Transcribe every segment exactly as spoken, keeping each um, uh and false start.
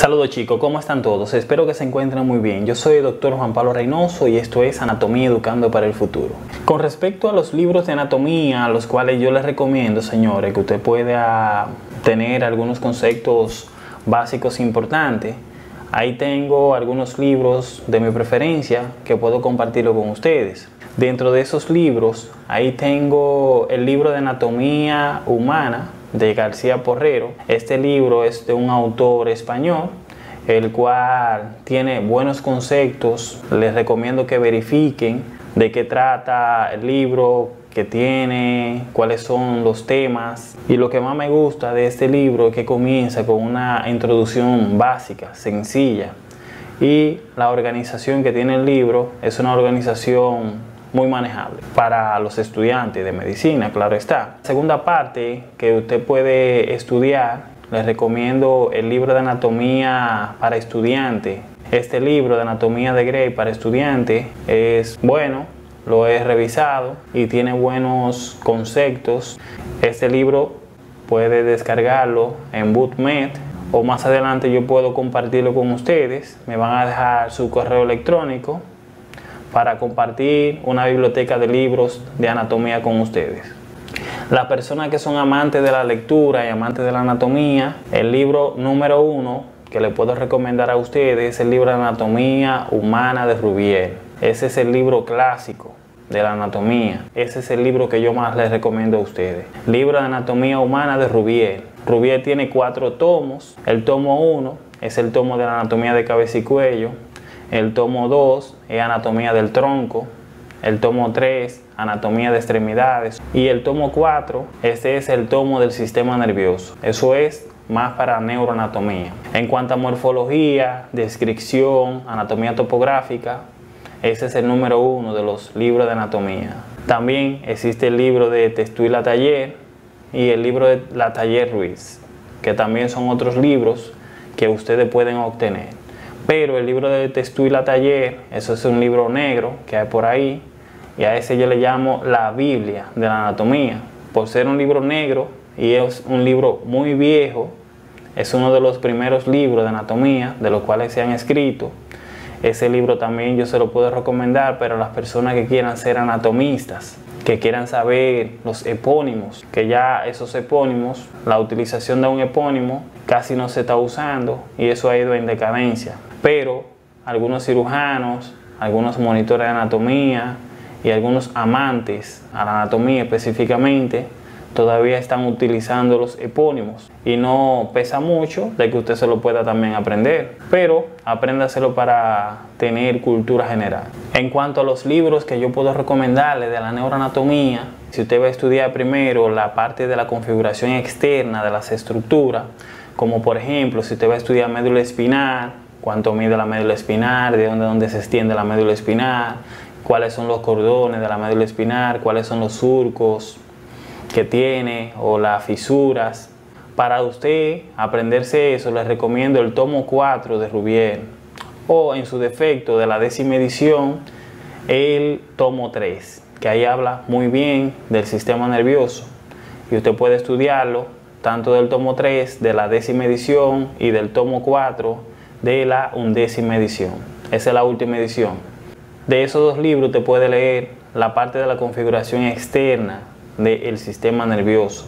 Saludos chicos, ¿cómo están todos? Espero que se encuentren muy bien. Yo soy el doctor Juan Pablo Reynoso y esto es Anatomía Educando para el Futuro. Con respecto a los libros de anatomía, los cuales yo les recomiendo, señores, que usted pueda tener algunos conceptos básicos importantes, ahí tengo algunos libros de mi preferencia que puedo compartirlo con ustedes. Dentro de esos libros, ahí tengo el libro de Anatomía Humana de García Porrero. Este libro es de un autor español, el cual tiene buenos conceptos. Les recomiendo que verifiquen de qué trata el libro, qué tiene, cuáles son los temas. Y lo que más me gusta de este libro es que comienza con una introducción básica, sencilla. Y la organización que tiene el libro es una organización muy manejable para los estudiantes de medicina, claro está. La segunda parte que usted puede estudiar, les recomiendo el libro de anatomía para estudiantes. Este libro de anatomía de Gray para estudiantes es bueno, lo he revisado y tiene buenos conceptos. Este libro puede descargarlo en PubMed o más adelante yo puedo compartirlo con ustedes. Me van a dejar su correo electrónico para compartir una biblioteca de libros de anatomía con ustedes. Las personas que son amantes de la lectura y amantes de la anatomía, el libro número uno que le puedo recomendar a ustedes es el libro de Anatomía Humana de Rubier. Ese es el libro clásico de la anatomía. Ese es el libro que yo más les recomiendo a ustedes. Libro de Anatomía Humana de Rubier. Rubier tiene cuatro tomos. El tomo uno es el tomo de la anatomía de cabeza y cuello. El tomo dos es anatomía del tronco, el tomo tres, anatomía de extremidades y el tomo cuatro, este es el tomo del sistema nervioso. Eso es más para neuroanatomía. En cuanto a morfología, descripción, anatomía topográfica, ese es el número uno de los libros de anatomía. También existe el libro de Testú y Lataller y el libro de Lataller Ruiz, que también son otros libros que ustedes pueden obtener. Pero el libro de Testú y Lataller, eso es un libro negro que hay por ahí, y a ese yo le llamo la Biblia de la anatomía, por ser un libro negro y es un libro muy viejo. Es uno de los primeros libros de anatomía de los cuales se han escrito. Ese libro también yo se lo puedo recomendar, pero a las personas que quieran ser anatomistas, que quieran saber los epónimos, que ya esos epónimos, la utilización de un epónimo casi no se está usando y eso ha ido en decadencia. Pero algunos cirujanos, algunos monitores de anatomía y algunos amantes a la anatomía específicamente todavía están utilizando los epónimos y no pesa mucho de que usted se lo pueda también aprender, pero apréndaselo para tener cultura general. En cuanto a los libros que yo puedo recomendarle de la neuroanatomía, si usted va a estudiar primero la parte de la configuración externa de las estructuras, como por ejemplo si usted va a estudiar médula espinal, cuánto mide la médula espinal, de dónde, dónde se extiende la médula espinal, cuáles son los cordones de la médula espinal, cuáles son los surcos que tiene o las fisuras. Para usted aprenderse eso, les recomiendo el tomo cuatro de Rubier o en su defecto de la décima edición el tomo tres, que ahí habla muy bien del sistema nervioso y usted puede estudiarlo tanto del tomo tres de la décima edición y del tomo cuatro de la undécima edición. Esa es la última edición. De esos dos libros te puede leer la parte de la configuración externa del sistema nervioso.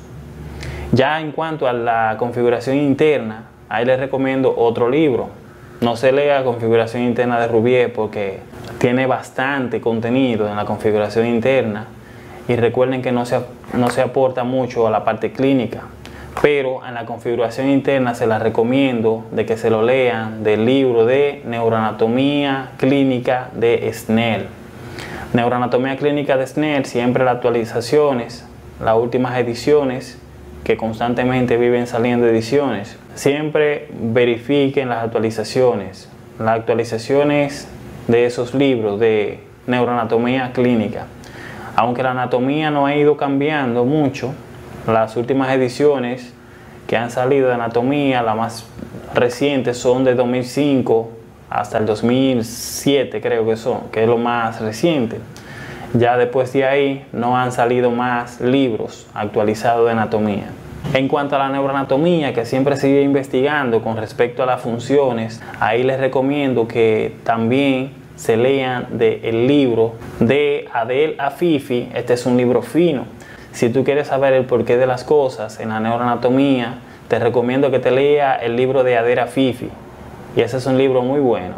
Ya en cuanto a la configuración interna, ahí les recomiendo otro libro. No se lea Configuración Interna de Rubier porque tiene bastante contenido en la configuración interna y recuerden que no se, no se aporta mucho a la parte clínica, pero en la configuración interna se las recomiendo de que se lo lean del libro de Neuroanatomía Clínica de Snell. Neuroanatomía Clínica de Snell, siempre las actualizaciones, las últimas ediciones, que constantemente viven saliendo ediciones. Siempre verifiquen las actualizaciones, las actualizaciones de esos libros de Neuroanatomía Clínica. Aunque la anatomía no ha ido cambiando mucho, las últimas ediciones que han salido de anatomía, las más recientes son de dos mil cinco hasta el dos mil siete, creo que son, que es lo más reciente. Ya después de ahí no han salido más libros actualizados de anatomía. En cuanto a la neuroanatomía, que siempre sigue investigando con respecto a las funciones, ahí les recomiendo que también se lean del libro de Adel Afifi. Este es un libro fino. Si tú quieres saber el porqué de las cosas en la neuroanatomía, te recomiendo que te lea el libro de Adel Afifi. Y ese es un libro muy bueno.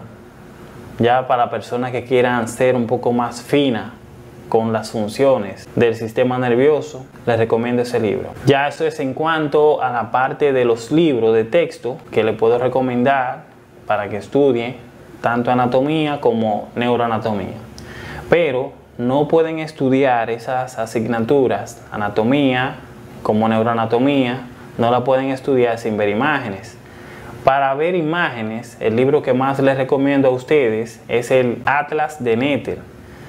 Ya para personas que quieran ser un poco más finas con las funciones del sistema nervioso, les recomiendo ese libro. Ya eso es en cuanto a la parte de los libros de texto que les puedo recomendar para que estudien tanto anatomía como neuroanatomía. Pero no pueden estudiar esas asignaturas, anatomía como neuroanatomía, no la pueden estudiar sin ver imágenes. Para ver imágenes, el libro que más les recomiendo a ustedes es el Atlas de Nether.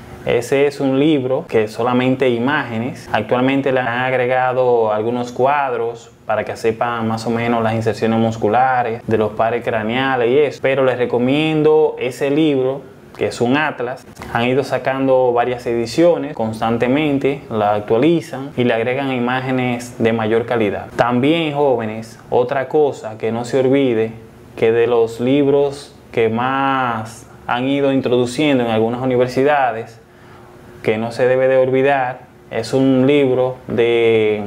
Ese es un libro que es solamente imágenes. Actualmente le han agregado algunos cuadros para que sepan más o menos las inserciones musculares de los pares craneales y eso. Pero les recomiendo ese libro, que es un atlas. Han ido sacando varias ediciones constantemente, la actualizan y le agregan imágenes de mayor calidad. También, jóvenes, otra cosa que no se olvide, que de los libros que más han ido introduciendo en algunas universidades, que no se debe de olvidar, es un libro de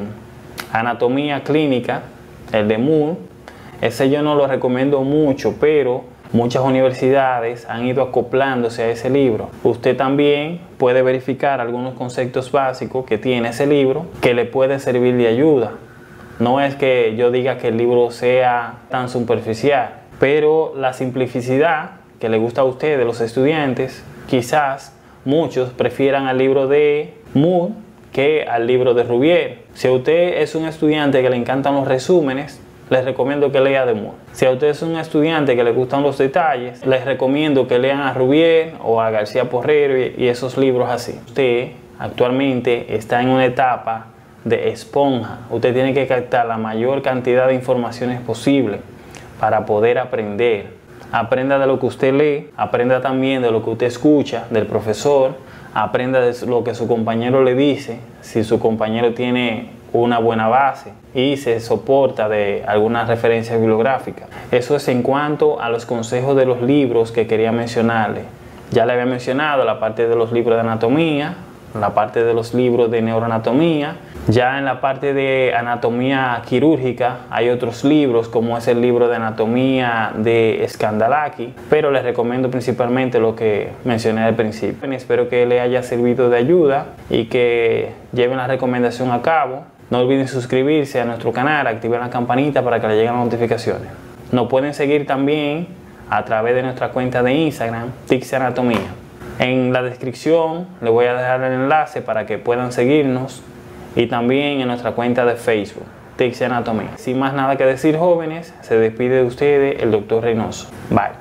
anatomía clínica, el de Moore. Ese yo no lo recomiendo mucho, pero muchas universidades han ido acoplándose a ese libro. Usted también puede verificar algunos conceptos básicos que tiene ese libro que le puede servir de ayuda. No es que yo diga que el libro sea tan superficial, pero la simplicidad que le gusta a ustedes, los estudiantes, quizás muchos prefieran al libro de Moore que al libro de Rubier. Si a usted es un estudiante que le encantan los resúmenes, les recomiendo que lea de Moore. Si a usted es un estudiante que le gustan los detalles, les recomiendo que lean a Rubier o a García Porrero y, y esos libros así. Usted actualmente está en una etapa de esponja. Usted tiene que captar la mayor cantidad de informaciones posible para poder aprender. Aprenda de lo que usted lee, aprenda también de lo que usted escucha del profesor, aprenda de lo que su compañero le dice, si su compañero tiene una buena base y se soporta de alguna referencia bibliográfica. Eso es en cuanto a los consejos de los libros que quería mencionarle. Ya le había mencionado la parte de los libros de anatomía, la parte de los libros de neuroanatomía. Ya en la parte de anatomía quirúrgica hay otros libros, como es el libro de anatomía de Skandalaki, pero les recomiendo principalmente lo que mencioné al principio. Espero que le haya servido de ayuda y que lleven la recomendación a cabo. No olviden suscribirse a nuestro canal, activar la campanita para que le lleguen las notificaciones. Nos pueden seguir también a través de nuestra cuenta de Instagram, Tixi Anatomía. En la descripción les voy a dejar el enlace para que puedan seguirnos y también en nuestra cuenta de Facebook, Tixi Anatomía. Sin más nada que decir, jóvenes, se despide de ustedes el doctor Reynoso. Bye.